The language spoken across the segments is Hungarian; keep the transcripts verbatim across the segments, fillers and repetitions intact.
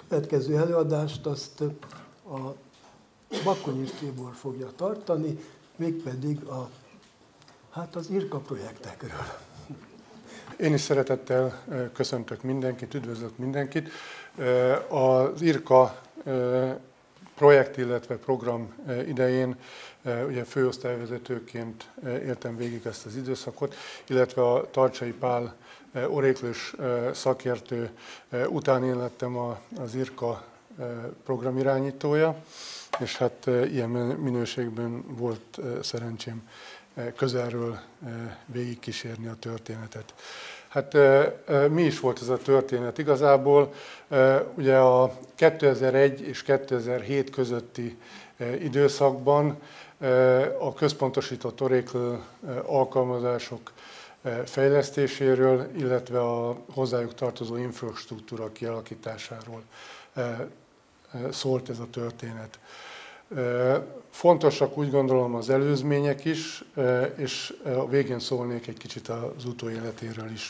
következő előadást azt a Bakonyi Tibor fogja tartani, mégpedig a, hát az IRCA projektekről. Én is szeretettel köszöntök mindenkit, üdvözlök mindenkit. Az IRCA projekt, illetve program idején ugye főosztályvezetőként éltem végig ezt az időszakot, illetve a Tarcsai Pál oréklős szakértő után én lettem az IRCA programirányítója, és hát ilyen minőségben volt szerencsém közelről végigkísérni a történetet. Hát mi is volt ez a történet? Igazából ugye a kétezer-egy és kétezer-hét közötti időszakban a központosított Oracle alkalmazások fejlesztéséről, illetve a hozzájuk tartozó infrastruktúra kialakításáról szólt ez a történet. Fontosak úgy gondolom az előzmények is, és a végén szólnék egy kicsit az utóéletéről is.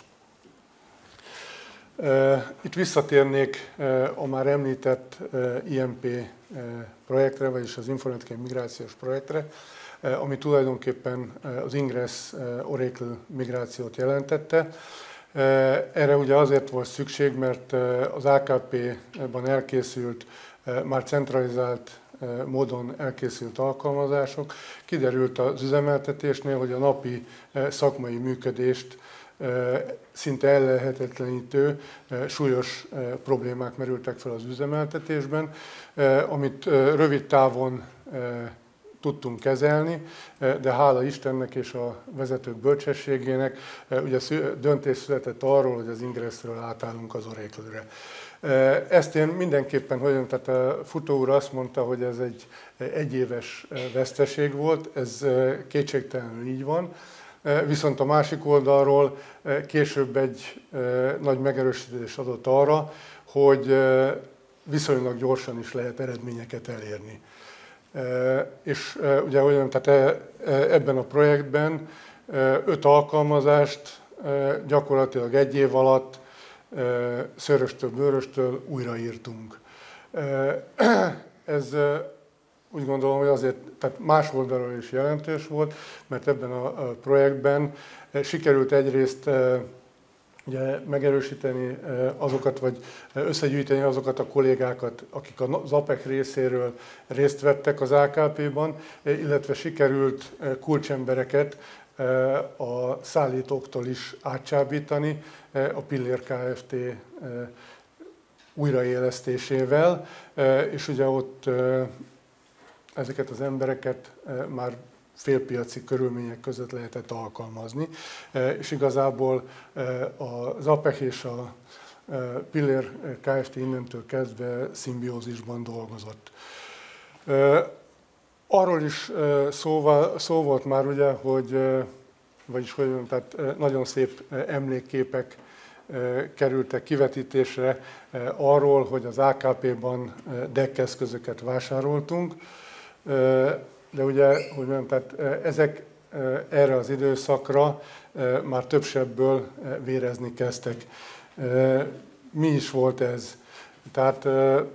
Itt visszatérnék a már említett I M P projektre, vagyis az informatikai migrációs projektre, ami tulajdonképpen az Ingress Oracle migrációt jelentette. Erre ugye azért volt szükség, mert az A K P-ban elkészült, már centralizált módon elkészült alkalmazások. Kiderült az üzemeltetésnél, hogy a napi szakmai működést szinte ellehetetlenítő súlyos problémák merültek fel az üzemeltetésben, amit rövid távon tudtunk kezelni, de hála Istennek és a vezetők bölcsességének ugye döntés született arról, hogy az Ingressről átállunk az Oracle-re. Ezt én mindenképpen, hogy tehát a futó úr azt mondta, hogy ez egy egyéves veszteség volt, ez kétségtelenül így van, viszont a másik oldalról később egy nagy megerősítés adott arra, hogy viszonylag gyorsan is lehet eredményeket elérni. És ugye olyan, tehát ebben a projektben öt alkalmazást gyakorlatilag egy év alatt szöröstől, bőröstől újraírtunk. Ez úgy gondolom, hogy azért tehát más oldalról is jelentős volt, mert ebben a projektben sikerült egyrészt ugye megerősíteni azokat, vagy összegyűjteni azokat a kollégákat, akik az á pé e cé részéről részt vettek az A K P-ban, illetve sikerült kulcsembereket a szállítóktól is átcsábítani a Pillér Kft. Újraélesztésével, és ugye ott ezeket az embereket már félpiaci körülmények között lehetett alkalmazni, és igazából az á pé e cé és a Pillér Kft. Innentől kezdve szimbiózisban dolgozott. Arról is szó, szó volt már ugye, hogy, vagyis hogy mondjam, tehát nagyon szép emlékképek kerültek kivetítésre arról, hogy az A K P-ban D E C eszközöket vásároltunk, de ugye, hogy mondjam, tehát ezek erre az időszakra már több sebből vérezni kezdtek. Mi is volt ez? Tehát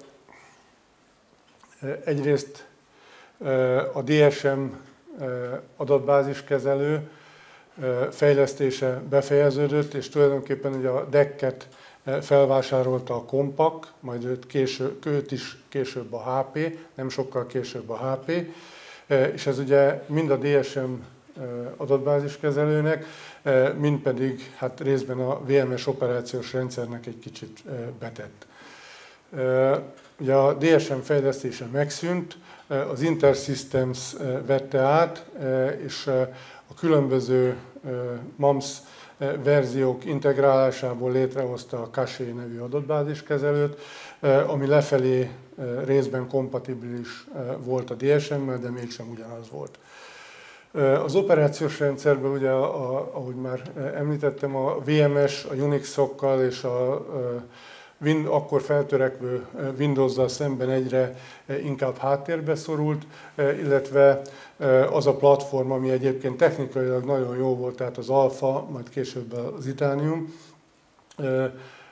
egyrészt a D S M adatbáziskezelő fejlesztése befejeződött, és tulajdonképpen ugye a D E C-et felvásárolta a Compaq, majd őt, késő, őt is később a H P, nem sokkal később a H P, és ez ugye mind a D S M adatbáziskezelőnek, mind pedig hát részben a V M S operációs rendszernek egy kicsit betett. Ugye a D S M fejlesztése megszűnt, az InterSystems vette át, és a különböző M A M S verziók integrálásából létrehozta a Cache nevű adatbáziskezelőt, ami lefelé részben kompatibilis volt a D S M-mel, de mégsem ugyanaz volt. Az operációs rendszerben, ugye, ahogy már említettem, a V M S, a Unix-okkal és a akkor feltörekvő Windows-zal szemben egyre inkább háttérbe szorult, illetve az a platform, ami egyébként technikailag nagyon jó volt, tehát az Alpha, majd később az Itanium,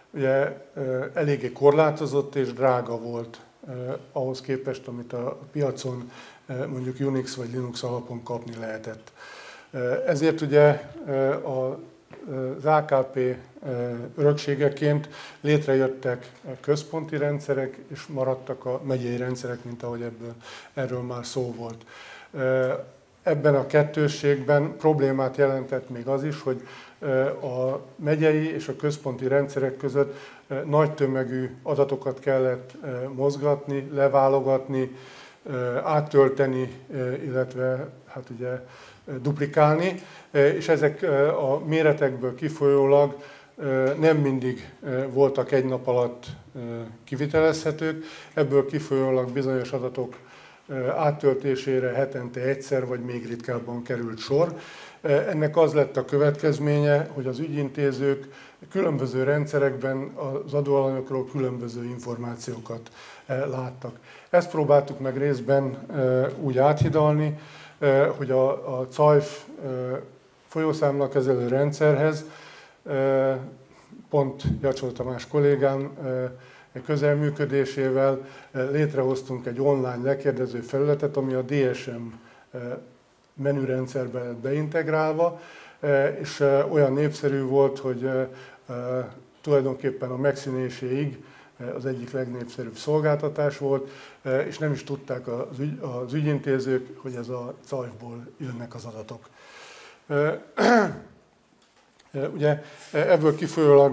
ugye eléggé korlátozott és drága volt ahhoz képest, amit a piacon mondjuk Unix vagy Linux alapon kapni lehetett. Ezért ugye az á ká pé örökségeként létrejöttek központi rendszerek, és maradtak a megyei rendszerek, mint ahogy ebből, erről már szó volt. Ebben a kettősségben problémát jelentett még az is, hogy a megyei és a központi rendszerek között nagy tömegű adatokat kellett mozgatni, leválogatni, áttölteni, illetve hát ugye duplikálni, és ezek a méretekből kifolyólag nem mindig voltak egy nap alatt kivitelezhetők, ebből kifolyólag bizonyos adatok áttöltésére hetente egyszer vagy még ritkábban került sor. Ennek az lett a következménye, hogy az ügyintézők különböző rendszerekben az adóalanyokról különböző információkat láttak. Ezt próbáltuk meg részben úgy áthidalni, hogy a, a cajf folyószámlakezelő rendszerhez pont Jacsó Tamás kollégám közelműködésével létrehoztunk egy online lekérdező felületet, ami a dé es em menürendszerbe lett beintegrálva, és olyan népszerű volt, hogy tulajdonképpen a megszűnéséig az egyik legnépszerűbb szolgáltatás volt, és nem is tudták az, ügy, az ügyintézők, hogy ez a cajfból jönnek az adatok. Ugye ebből kifolyólag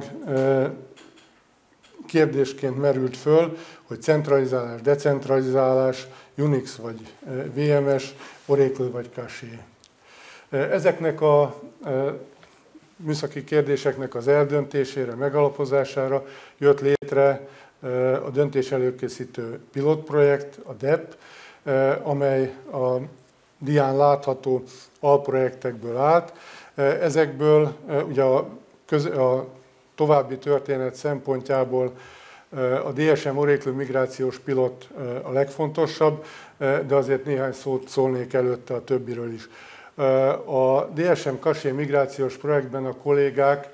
kérdésként merült föl, hogy centralizálás, decentralizálás, Unix vagy vé em es, Oracle vagy Cache. Ezeknek a műszaki kérdéseknek az eldöntésére, megalapozására jött létre a döntés előkészítő pilotprojekt, a dé e pé, amely a dián látható alprojektekből állt. Ezekből ugye a, köz, a további történet szempontjából a dé es em Oracle migrációs pilot a legfontosabb, de azért néhány szót szólnék előtte a többiről is. A dé es em Cache migrációs projektben a kollégák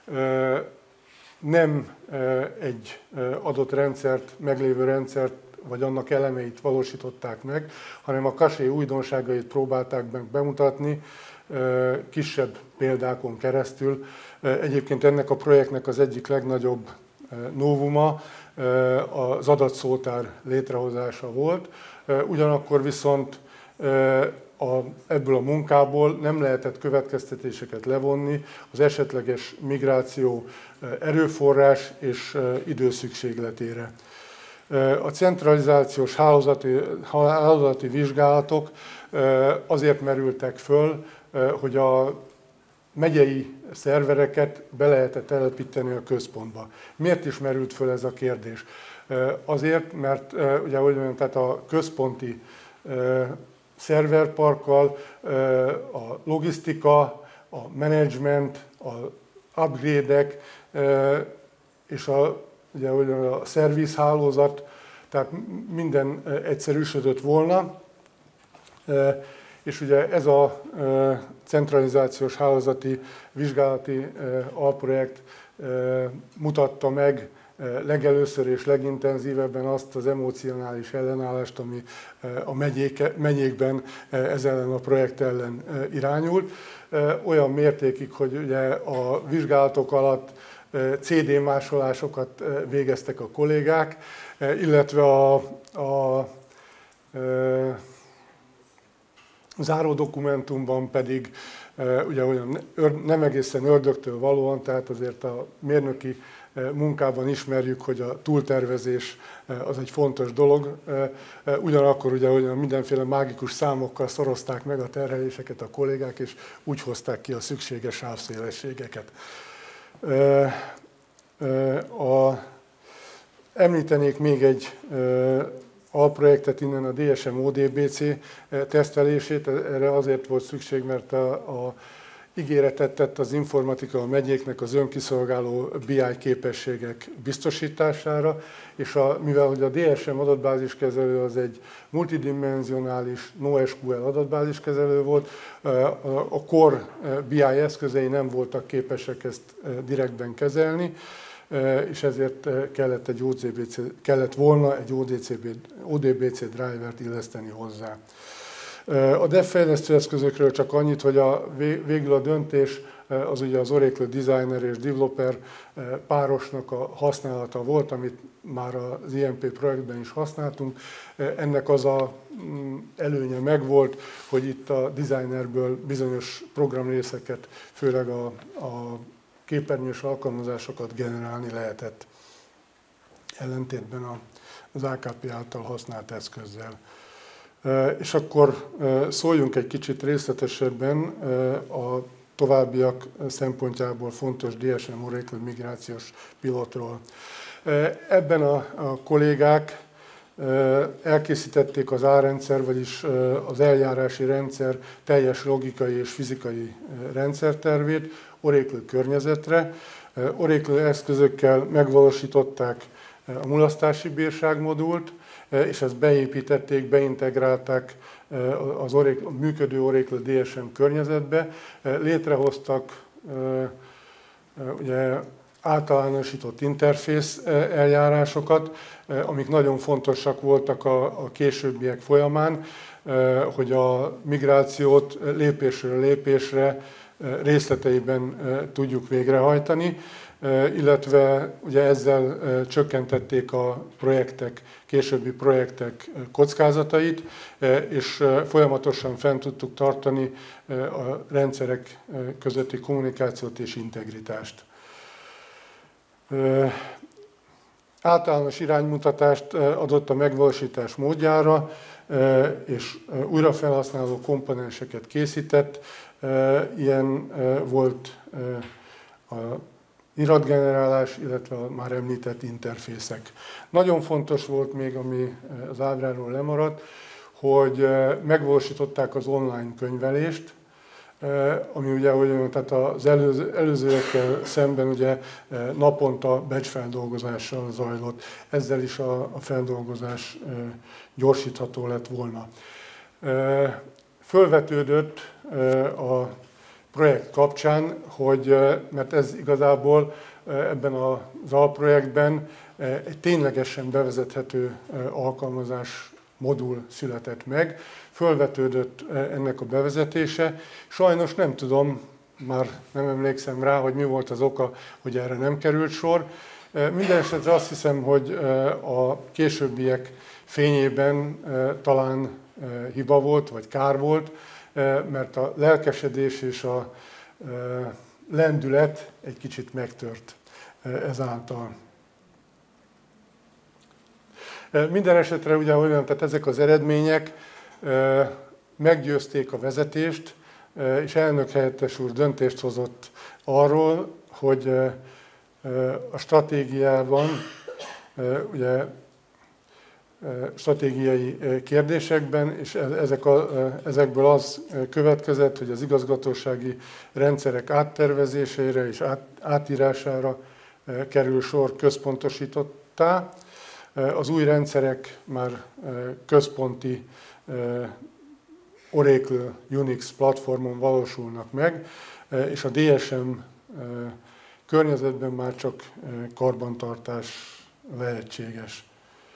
nem egy adott rendszert, meglévő rendszert, vagy annak elemeit valósították meg, hanem a Cache újdonságait próbálták meg bemutatni kisebb példákon keresztül. Egyébként ennek a projektnek az egyik legnagyobb novuma az adatszótár létrehozása volt, ugyanakkor viszont a, ebből a munkából nem lehetett következtetéseket levonni az esetleges migráció erőforrás és időszükségletére. A centralizációs hálózati, hálózati vizsgálatok azért merültek föl, hogy a megyei szervereket be lehetett telepíteni a központba. Miért is merült föl ez a kérdés? Azért, mert ugye, ahogy mondjam, tehát a központi szerverparkkal a logisztika, a menedzsment, az upgrade-ek és a, ugye, a szervizhálózat, tehát minden egyszerűsödött volna. És ugye ez a centralizációs hálózati vizsgálati alprojekt mutatta meg legelőször és legintenzívebben azt az emocionális ellenállást, ami a megyék, megyékben ez ellen a projekt ellen irányult. Olyan mértékig, hogy ugye a vizsgálatok alatt cé dé másolásokat végeztek a kollégák, illetve a, a záró dokumentumban pedig ugye olyan nem egészen ördögtől valóan, tehát azért a mérnöki munkában ismerjük, hogy a túltervezés az egy fontos dolog. Ugyanakkor ugye olyan mindenféle mágikus számokkal szorozták meg a terheléseket a kollégák, és úgy hozták ki a szükséges sávszélességeket. A, említenék még egy alprojektet innen, a dé es em o dé bé cé tesztelését. Erre azért volt szükség, mert a, a ígéretet tett az informatika a megyéknek az önkiszolgáló bé i képességek biztosítására, és a, mivel hogy a dé es em adatbáziskezelő az egy multidimensionális NoSQL adatbáziskezelő volt, a Core bé i eszközei nem voltak képesek ezt direktben kezelni, és ezért kellett, egy o dé bé cé, kellett volna egy o dé bé cé drivert illeszteni hozzá. A dev fejlesztőeszközökről csak annyit, hogy a, végül a döntés az ugye az Oracle Designer és Developer párosnak a használata volt, amit már az i em pé projektben is használtunk. Ennek az a előnye megvolt, hogy itt a designerből bizonyos programrészeket, főleg a, a képernyős alkalmazásokat generálni lehetett, ellentétben az á ká pé által használt eszközzel. És akkor szóljunk egy kicsit részletesebben a továbbiak szempontjából fontos dé es em Oracle migrációs pilotról. Ebben a, a kollégák elkészítették az A-rendszer, vagyis az eljárási rendszer teljes logikai és fizikai rendszertervét Oracle környezetre. Oracle eszközökkel megvalósították a mulasztási bírság modult, és ezt beépítették, beintegrálták az Oracle, a működő Oracle dé es em környezetbe. Létrehoztak ugye, általánosított interfész eljárásokat, amik nagyon fontosak voltak a, a későbbiek folyamán, hogy a migrációt lépésről lépésre részleteiben tudjuk végrehajtani, illetve ugye ezzel csökkentették a projektek, későbbi projektek kockázatait, és folyamatosan fent tudtuk tartani a rendszerek közötti kommunikációt és integritást. Általános iránymutatást adott a megvalósítás módjára, és újrafelhasználó komponenseket készített. Ilyen volt a iratgenerálás, illetve a már említett interfészek. Nagyon fontos volt még, ami az ábráról lemaradt, hogy megvalósították az online könyvelést, ami ugye, hogy tehát az előző, előzőekkel szemben ugye naponta batch-feldolgozással zajlott. Ezzel is a, a feldolgozás gyorsítható lett volna. Fölvetődött a projekt kapcsán, hogy, mert ez igazából ebben az alprojektben egy ténylegesen bevezethető alkalmazás modul született meg. Fölvetődött ennek a bevezetése. Sajnos nem tudom, már nem emlékszem rá, hogy mi volt az oka, hogy erre nem került sor. Minden esetre azt hiszem, hogy a későbbiek fényében talán hiba volt, vagy kár volt, mert a lelkesedés és a lendület egy kicsit megtört ezáltal. Minden esetre ugye olyan, tehát ezek az eredmények meggyőzték a vezetést, és elnök helyettes úr döntést hozott arról, hogy a stratégiában, ugye stratégiai kérdésekben, és ezek a, ezekből az következett, hogy az igazgatósági rendszerek áttervezésére és át, átírására kerül sor központosítottá. Az új rendszerek már központi Oracle Unix platformon valósulnak meg, és a dé es em környezetben már csak karbantartás lehetséges.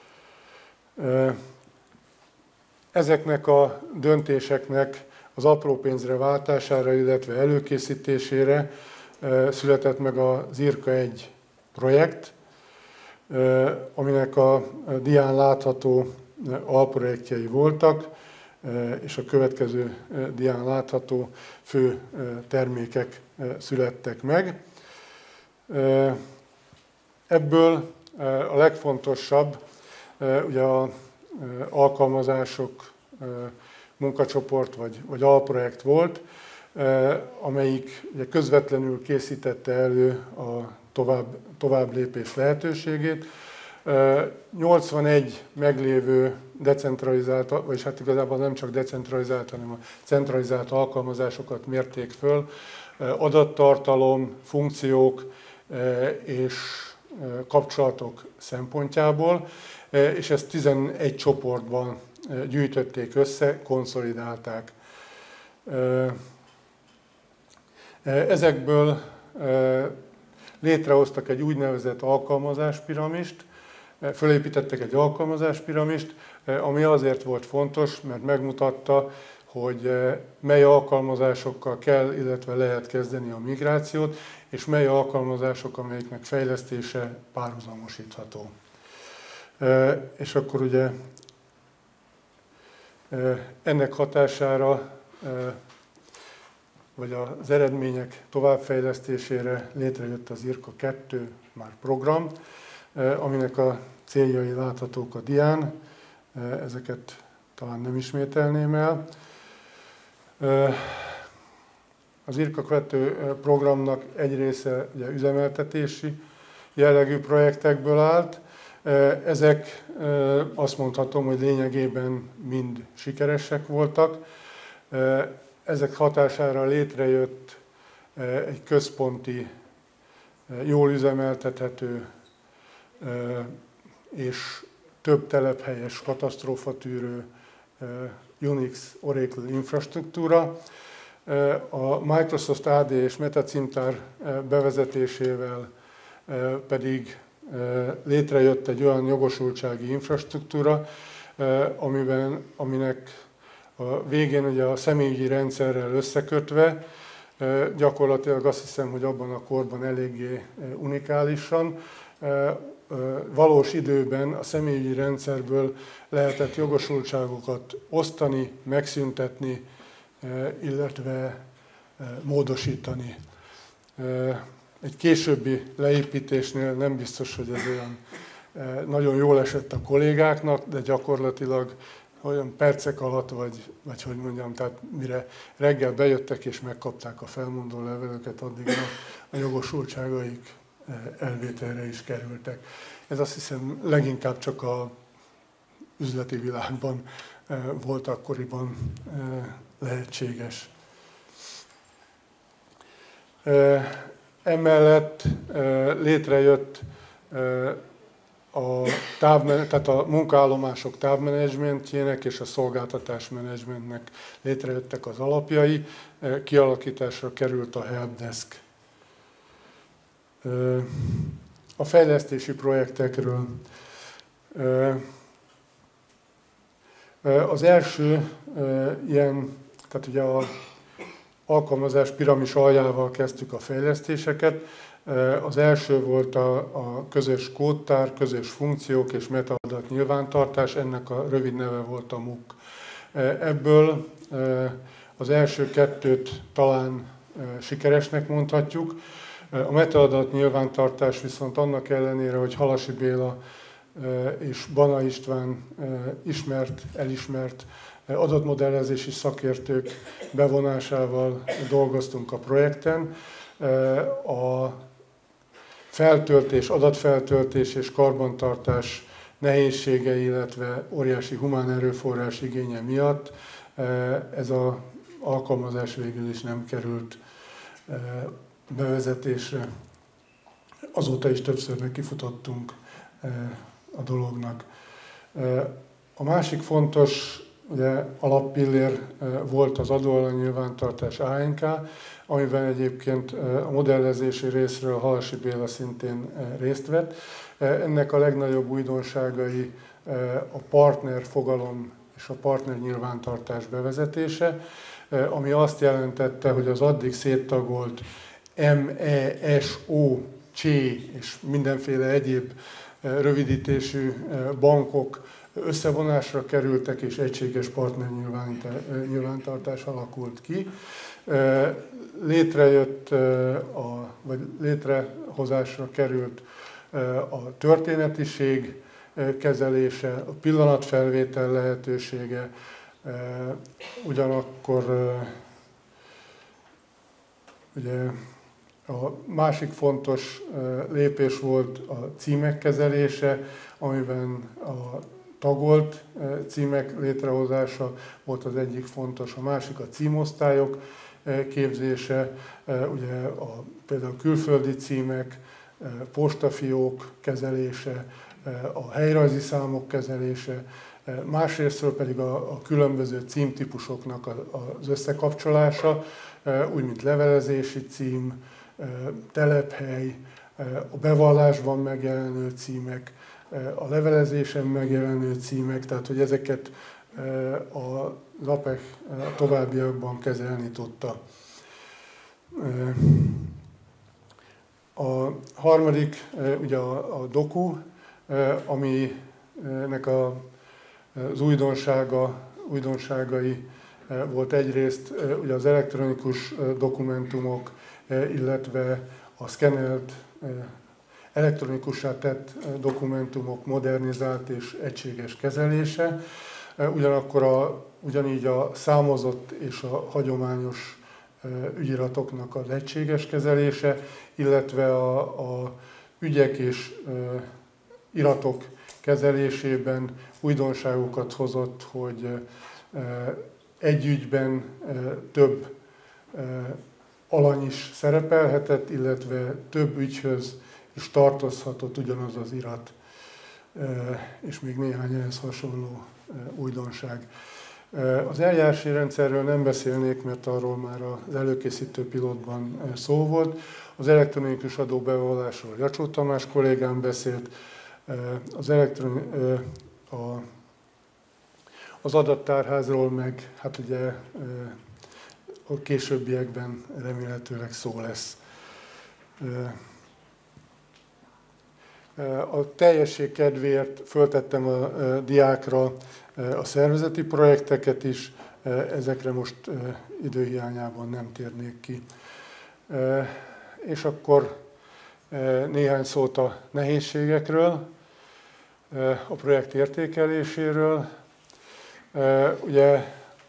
Ezeknek a döntéseknek az apró pénzre váltására, illetve előkészítésére született meg az IRCA egy projekt, aminek a dián látható alprojektjei voltak, és a következő dián látható fő termékek születtek meg. Ebből a legfontosabb ugye az alkalmazások munkacsoport vagy, vagy alprojekt volt, amelyik ugye közvetlenül készítette elő a tovább, tovább lépés lehetőségét. nyolcvanegy meglévő decentralizált, vagyis hát igazából nem csak decentralizált, hanem a centralizált alkalmazásokat mérték föl, adattartalom, funkciók és kapcsolatok szempontjából, és ezt tizenegy csoportban gyűjtötték össze, konszolidálták. Ezekből létrehoztak egy úgynevezett alkalmazáspiramist, fölépítettek egy alkalmazáspiramist, ami azért volt fontos, mert megmutatta, hogy mely alkalmazásokkal kell, illetve lehet kezdeni a migrációt, és mely alkalmazások, amelyeknek fejlesztése párhuzamosítható. És akkor ugye ennek hatására, vagy az eredmények továbbfejlesztésére létrejött az IRCA kettő már program, aminek a céljai láthatók a dián, ezeket talán nem ismételném el. Az IRCA kettő programnak egy része ugye üzemeltetési jellegű projektekből állt. Ezek azt mondhatom, hogy lényegében mind sikeresek voltak. Ezek hatására létrejött egy központi, jól üzemeltethető és több telephelyes katasztrófatűrő Unix Oracle infrastruktúra. A Microsoft á dé és metacímtár bevezetésével pedig létrejött egy olyan jogosultsági infrastruktúra, amiben, aminek a végén ugye a személyügyi rendszerrel összekötve, gyakorlatilag azt hiszem, hogy abban a korban eléggé unikálisan, valós időben a személyügyi rendszerből lehetett jogosultságokat osztani, megszüntetni, illetve módosítani. Egy későbbi leépítésnél nem biztos, hogy ez olyan nagyon jól esett a kollégáknak, de gyakorlatilag olyan percek alatt, vagy, vagy hogy mondjam, tehát mire reggel bejöttek és megkapták a felmondó leveleket, addig a, a jogosultságaik elvételre is kerültek. Ez azt hiszem leginkább csak a üzleti világban volt akkoriban lehetséges. Emellett létrejött a, távmen, tehát a munkaállomások távmenedzsmentjének és a szolgáltatásmenedzsmentnek létrejöttek az alapjai, kialakításra került a helpdesk. A fejlesztési projektekről. Az első ilyen, tehát ugye a alkalmazás piramis aljával kezdtük a fejlesztéseket. Az első volt a, a közös kódtár, közös funkciók és metaadat nyilvántartás, ennek a rövid neve volt a muk. Ebből az első kettőt talán sikeresnek mondhatjuk. A metaadat nyilvántartás viszont annak ellenére, hogy Halasi Béla és Bana István ismert, elismert adatmodellezési szakértők bevonásával dolgoztunk a projekten. A feltöltés, adatfeltöltés és karbantartás nehézségei, illetve óriási humán erőforrás igénye miatt ez az alkalmazás végül is nem került bevezetésre. Azóta is többször nekifutottunk a dolognak. A másik fontos ugye, alappillér volt az adóalanynyilvántartás á en ká, amiben egyébként a modellezési részről Halasi Béla szintén részt vett. Ennek a legnagyobb újdonságai a partner fogalom és a partner nyilvántartás bevezetése, ami azt jelentette, hogy az addig széttagolt em e es o, C és mindenféle egyéb rövidítésű bankok összevonásra kerültek, és egységes partner nyilvántartás alakult ki. Létrejött, a, vagy létrehozásra került a történetiség kezelése, a pillanatfelvétel lehetősége, ugyanakkor ugye, a másik fontos lépés volt a címek kezelése, amiben a tagolt címek létrehozása volt az egyik fontos, a másik a címosztályok képzése, ugye a, például külföldi címek, postafiók kezelése, a helyrajzi számok kezelése, másrésztről pedig a, a különböző címtípusoknak az összekapcsolása, úgy mint levelezési cím, telephely, a bevallásban megjelenő címek, a levelezésen megjelenő címek, tehát hogy ezeket az á pé e cé a továbbiakban kezelni tudta. A harmadik ugye a, a doku, aminek a, az újdonsága, újdonságai volt egyrészt ugye az elektronikus dokumentumok, illetve a szkennelt, elektronikussá tett dokumentumok modernizált és egységes kezelése, ugyanakkor a, ugyanígy a számozott és a hagyományos ügyiratoknak az egységes kezelése, illetve a, a ügyek és iratok kezelésében újdonságokat hozott, hogy egy ügyben több alany is szerepelhetett, illetve több ügyhöz is tartozhatott ugyanaz az irat, és még néhány ehhez hasonló újdonság. Az eljárási rendszerről nem beszélnék, mert arról már az előkészítő pilotban szó volt. Az elektronikus adóbevallásról Jacsó Tamás kollégám beszélt, az, elektron... a... az adattárházról meg hát ugye a későbbiekben remélhetőleg szó lesz. A teljesség kedvéért föltettem a diákra a szervezeti projekteket is, ezekre most időhiányában nem térnék ki. És akkor néhány szót a nehézségekről, a projekt értékeléséről. Ugye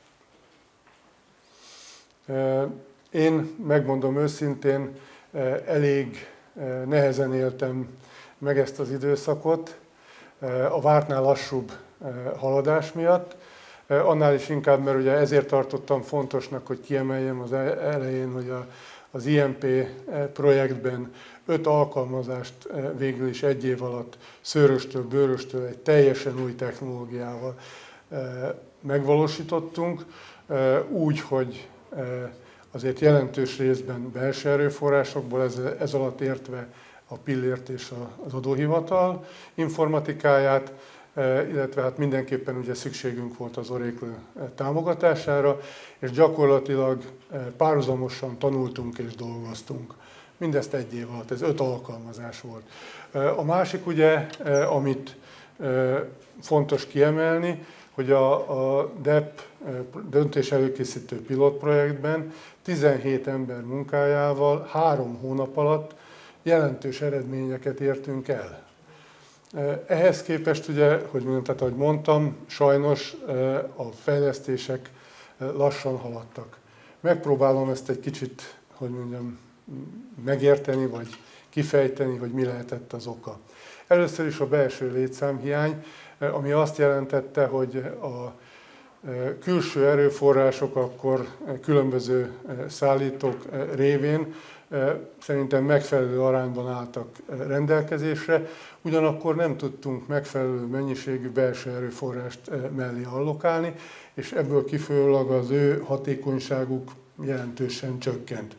én megmondom őszintén, elég nehezen éltem meg ezt az időszakot, a vártnál lassúbb haladás miatt. Annál is inkább, mert ugye ezért tartottam fontosnak, hogy kiemeljem az elején, hogy a, az i em pé projektben öt alkalmazást végül is egy év alatt szőröstől, bőröstől egy teljesen új technológiával megvalósítottunk, úgy, hogy azért jelentős részben belső erőforrásokból, ez, ez alatt értve a Pillért és az adóhivatal informatikáját, illetve hát mindenképpen ugye szükségünk volt az Oracle támogatására, és gyakorlatilag párhuzamosan tanultunk és dolgoztunk. Mindezt egy év alatt, ez öt alkalmazás volt. A másik ugye, amit fontos kiemelni, hogy a, a dé e pé döntés előkészítő pilotprojektben tizenhét ember munkájával három hónap alatt jelentős eredményeket értünk el. Ehhez képest ugye, hogy mondjam, tehát, ahogy mondtam, sajnos a fejlesztések lassan haladtak. Megpróbálom ezt egy kicsit, hogy mondjam, megérteni, vagy kifejteni, hogy mi lehetett az oka. Először is a belső létszámhiány, ami azt jelentette, hogy a külső erőforrások akkor különböző szállítók révén szerintem megfelelő arányban álltak rendelkezésre, ugyanakkor nem tudtunk megfelelő mennyiségű belső erőforrást mellé allokálni, és ebből kifolyólag az ő hatékonyságuk jelentősen csökkent.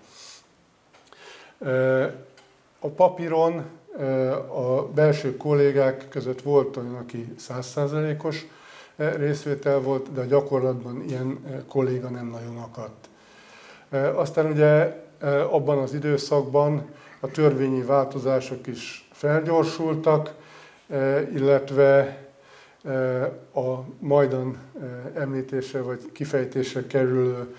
A papíron a belső kollégák között volt olyan, aki száz százalékos részvétel volt, de a gyakorlatban ilyen kolléga nem nagyon akadt. Aztán ugye abban az időszakban a törvényi változások is felgyorsultak, illetve a majdan említésre vagy kifejtésre kerülő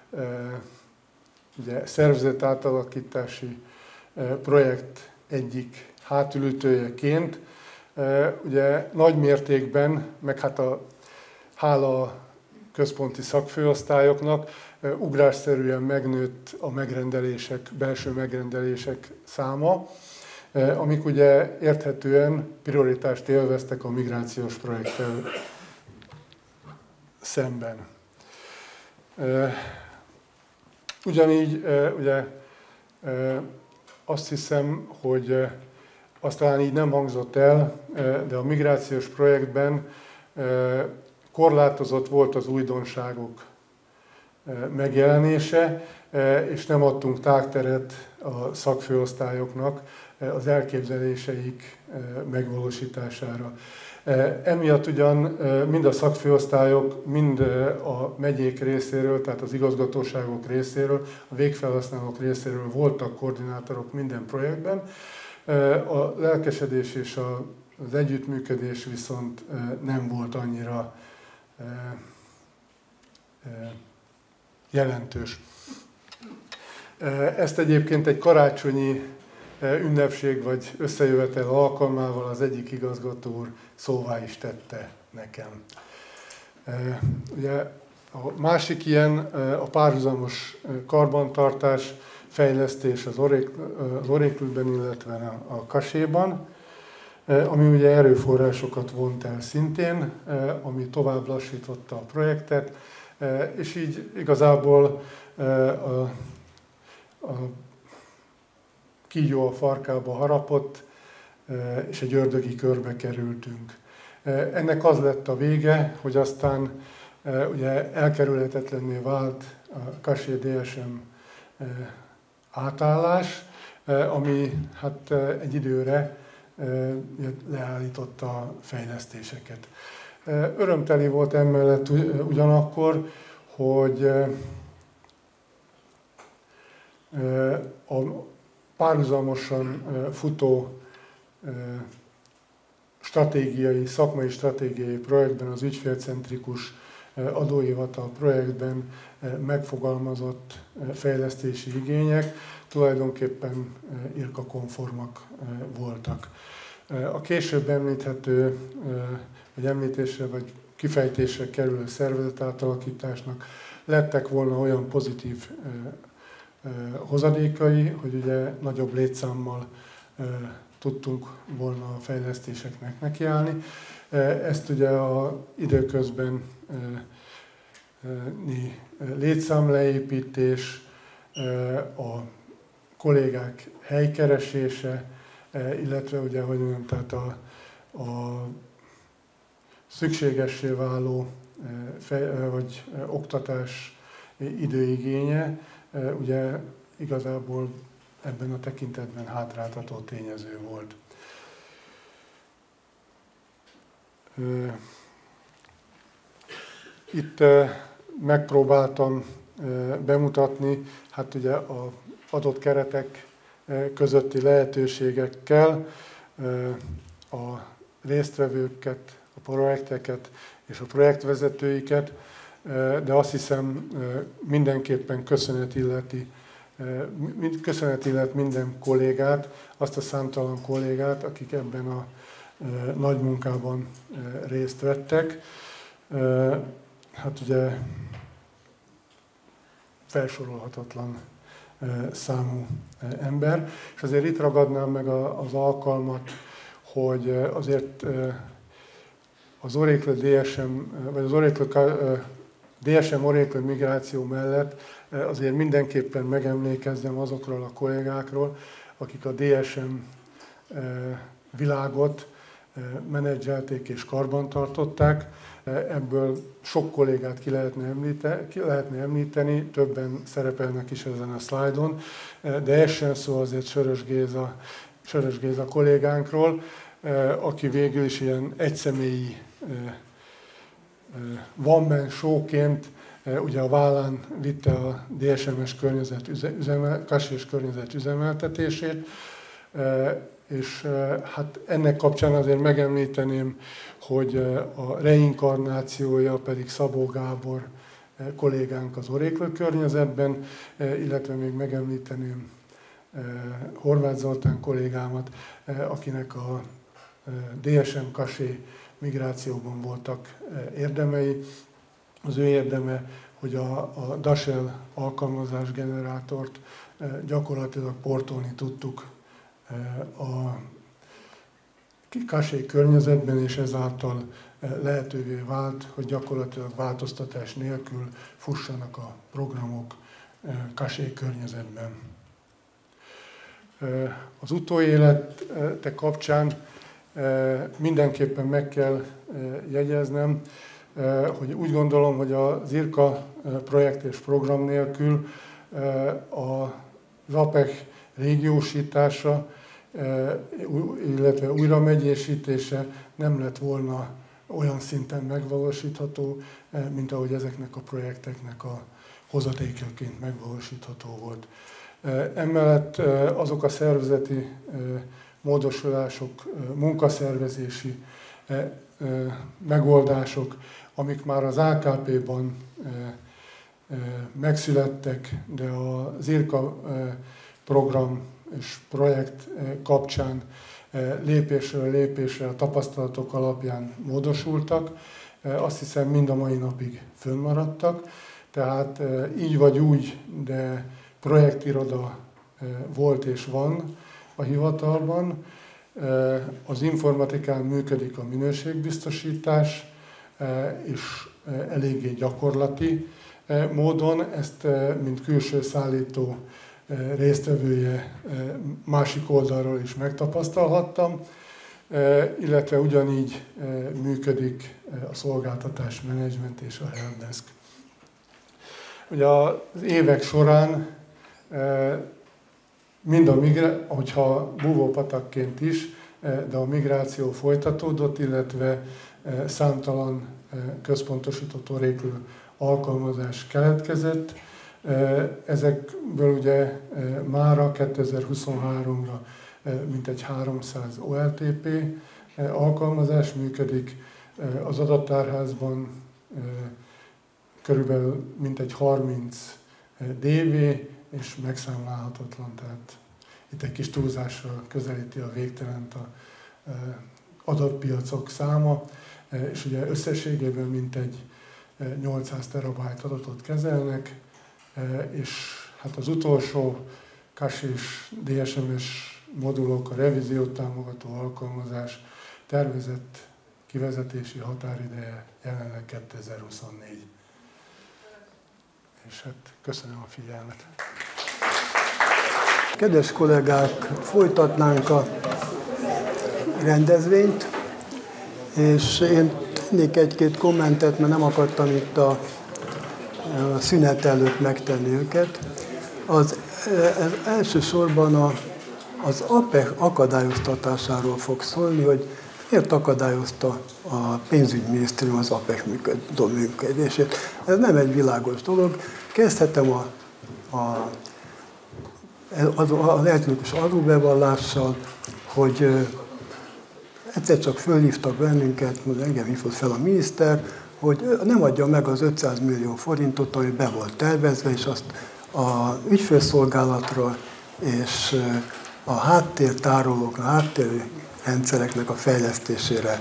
ugye, szervezet átalakítási projekt egyik hátulütőjeként ugye nagy mértékben, meg hát a hála a központi szakfőosztályoknak ugrásszerűen megnőtt a megrendelések, belső megrendelések száma, amik ugye érthetően prioritást élveztek a migrációs projekttel szemben. Ugyanígy ugye azt hiszem, hogy azt talán így nem hangzott el, de a migrációs projektben korlátozott volt az újdonságok megjelenése, és nem adtunk tágteret a szakfőosztályoknak az elképzeléseik megvalósítására. Emiatt ugyan mind a szakfőosztályok, mind a megyék részéről, tehát az igazgatóságok részéről, a végfelhasználók részéről voltak koordinátorok minden projektben. A lelkesedés és az együttműködés viszont nem volt annyira jelentős. Ezt egyébként egy karácsonyi ünnepség vagy összejövetel alkalmával az egyik igazgató úr szóvá is tette nekem. Ugye a másik ilyen a párhuzamos karbantartás, fejlesztés az Oracle-ben, illetve a Caché-ban, ami ugye erőforrásokat vont el szintén, ami tovább lassította a projektet, és így igazából a, a kígyó a farkába harapott, és egy ördögi körbe kerültünk. Ennek az lett a vége, hogy aztán ugye elkerülhetetlenné vált a Caché dé es em átállás, ami hát egy időre leállította a fejlesztéseket. Örömteli volt emellett ugyanakkor, hogy a párhuzamosan futó stratégiai, szakmai stratégiai projektben, az ügyfélcentrikus adóhivatal projektben megfogalmazott fejlesztési igények tulajdonképpen IRCA konformak voltak. A később említhető, vagy említésre, vagy kifejtésre kerülő szervezetátalakításnak lettek volna olyan pozitív hozadékai, hogy ugye nagyobb létszámmal tudtunk volna a fejlesztéseknek nekiállni. Ezt ugye a időközben létszámleépítés, a kollégák helykeresése, illetve ugye, hogy mondjam, tehát a, a szükségessé váló fej, vagy oktatás időigénye, ugye igazából ebben a tekintetben hátráltató tényező volt. Itt megpróbáltam bemutatni, hát ugye az adott keretek közötti lehetőségekkel a résztvevőket, a projekteket és a projektvezetőiket, de azt hiszem mindenképpen köszönet illeti, köszönet illet minden kollégát, azt a számtalan kollégát, akik ebben a nagy munkában részt vettek. Hát ugye felsorolhatatlan számú ember, és azért itt ragadnám meg az alkalmat, hogy azért az Oracle dé es em, vagy az Oracle dé es em Oracle migráció mellett azért mindenképpen megemlékezzem azokról a kollégákról, akik a dé es em világot menedzselték és karbantartották. Ebből sok kollégát ki lehetne, említeni, ki lehetne említeni, többen szerepelnek is ezen a szlájdon, de ez sem szó azért Sörös Géza, Sörös Géza kollégánkról, aki végül is ilyen egyszemélyi one-man show-ként ugye a vállán vitte a dé es em-es környezet, üzemel, Caché-s környezet üzemeltetését, és hát ennek kapcsán azért megemlíteném, hogy a reinkarnációja pedig Szabó Gábor kollégánk az Oracle környezetben, illetve még megemlíteném Horváth Zoltán kollégámat, akinek a dé es em Caché migrációban voltak érdemei. Az ő érdeme, hogy a, a Dassault alkalmazás generátort gyakorlatilag portolni tudtuk a Caché környezetben, és ezáltal lehetővé vált, hogy gyakorlatilag változtatás nélkül fussanak a programok Caché környezetben. Az utóélete kapcsán mindenképpen meg kell jegyeznem, hogy úgy gondolom, hogy az IRCA projekt és program nélkül az APEC régiósítása, illetve újramegyésítése nem lett volna olyan szinten megvalósítható, mint ahogy ezeknek a projekteknek a hozatékaként megvalósítható volt. Emellett azok a szervezeti módosulások, munkaszervezési megoldások, amik már az á ká pé-ban megszülettek, de az IRCA program és projekt kapcsán lépésről lépésre a tapasztalatok alapján módosultak, azt hiszem mind a mai napig fönnmaradtak. Tehát így vagy úgy, de projektiroda volt és van a hivatalban. Az informatikán működik a minőségbiztosítás, és eléggé gyakorlati módon. Ezt, mint külső szállító résztvevője, másik oldalról is megtapasztalhattam, illetve ugyanígy működik a szolgáltatás menedzsment és a helpdesk. Ugye az évek során, mind a migráció, hogyha búvópatakként is, de a migráció folytatódott, illetve számtalan központosított Oracle alkalmazás keletkezett. Ezekből ugye mára kétezer-huszonháromra mintegy háromszáz o el té pé alkalmazás működik. Az adattárházban körülbelül mintegy harminc dé vé, és megszámlálhatatlan, tehát itt egy kis túlzással közelíti a végtelent a adatpiacok száma, és ugye összességében mintegy nyolcszáz terabájt adatot kezelnek, és hát az utolsó cache és dé es em es modulok, a revíziót támogató alkalmazás tervezett kivezetési határideje jelenleg kétezer-huszonnégy. És hát köszönöm a figyelmet. Kedves kollégák, folytatnánk a rendezvényt, és én tennék egy-két kommentet, mert nem akartam itt a, a szünet előtt megtenni őket. Az, az elsősorban a, az APEC akadályoztatásáról fog szólni, hogy miért akadályozta a pénzügyminisztérium az APEC működését. Ez nem egy világos dolog. Kezdhetem a, a, az elektronikus adóbevallással, hogy egyszer csak fölhívtak bennünket, engem hívott fel a miniszter, hogy nem adja meg az ötszáz millió forintot, ami be volt tervezve, és azt a ügyfélszolgálatra és a háttértárolók, a háttérrendszereknek a fejlesztésére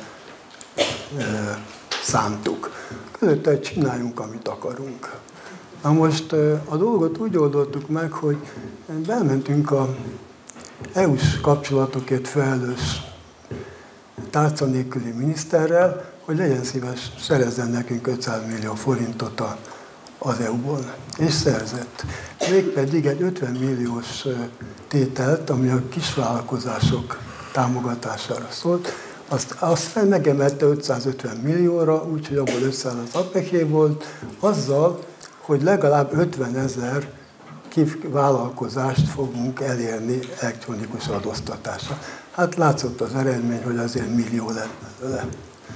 szántuk. Közötte csináljunk, amit akarunk. Na most a dolgot úgy oldottuk meg, hogy bementünk a é u-s kapcsolatokért felelős tárca nélküli miniszterrel, hogy legyen szíves, szerezzen nekünk ötszáz millió forintot az é u-ból. És szerzett. Mégpedig egy ötven milliós tételt, ami a kisvállalkozások támogatására szólt, azt, azt megemelte ötszázötven millióra, úgyhogy abból ötszáz az APEC-é volt, azzal, hogy legalább ötvenezer vállalkozást fogunk elérni elektronikus adóztatásra. Hát látszott az eredmény, hogy azért millió lett belőle.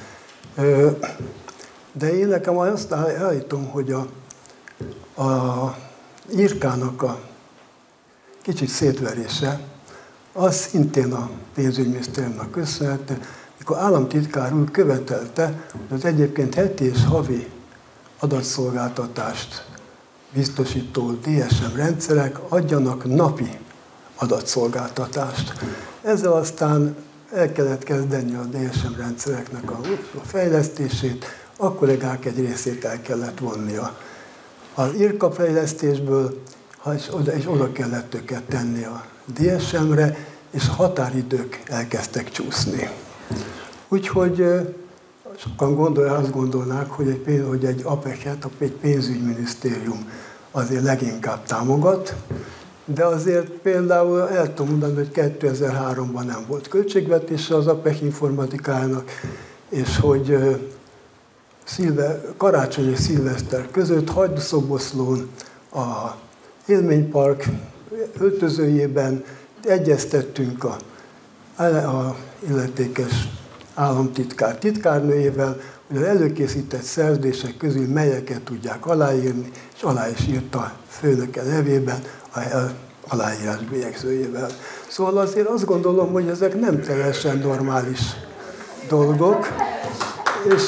De én nekem azt állítom, hogy a, a IRCA-nak a kicsit szétverése, az szintén a pénzügyminisztériumnak köszönhető, mikor államtitkár úr követelte, hogy az egyébként heti és havi adatszolgáltatást biztosító dé es em rendszerek adjanak napi adatszolgáltatást. Ezzel aztán el kellett kezdeni a dé es em rendszereknek a fejlesztését, a kollégák egy részét el kellett vonnia az IRCA fejlesztésből, és oda, és oda kellett őket tenni a dé es em-re, és a határidők elkezdtek csúszni. Úgyhogy sokan gondolják, azt gondolnák, hogy egy, hogy egy APEC-et, egy pénzügyminisztérium azért leginkább támogat, de azért például el tudom mondani, hogy kétezer-háromban nem volt költségvetése az APEC informatikájának, és hogy szilve, karácsony és szilveszter között Hajdúszoboszlón a Élménypark öltözőjében egyeztettünk a, a illetékes államtitkár titkárnőjével, hogy az előkészített szerződések közül melyeket tudják aláírni, és alá is írt a főnöke nevében, a aláírás bélyegzőjével. Szóval azért azt gondolom, hogy ezek nem teljesen normális dolgok, és,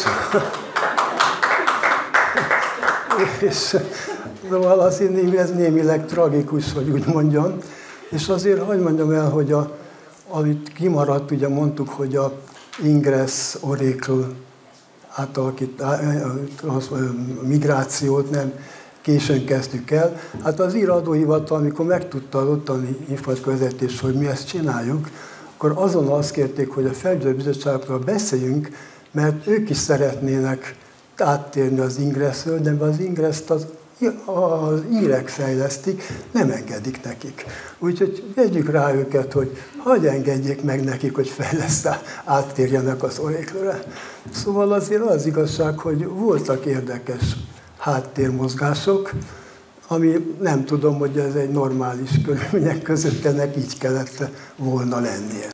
és szóval azért ez némileg tragikus, hogy úgy mondjam. És azért hagyd mondjam el, hogy a, amit kimaradt, ugye mondtuk, hogy a Ingress Oracle átalakítás, migrációt nem későn kezdtük el. Hát az ír adóhivatal, amikor megtudta az ottani informatikai hogy mi ezt csináljuk, akkor azonnal azt kérték, hogy a felügyelőbizottságokról beszéljünk, mert ők is szeretnének áttérni az Ingressről, de az Ingreszt az, az írek fejlesztik, nem engedik nekik. Úgyhogy vegyük rá őket, hogy hagyj engedjék meg nekik, hogy fejlesztál, áttérjenek az Oracle-re. Szóval azért az igazság, hogy voltak érdekes háttérmozgások, ami nem tudom, hogy ez egy normális körülmények között ennek így kellett volna lennie.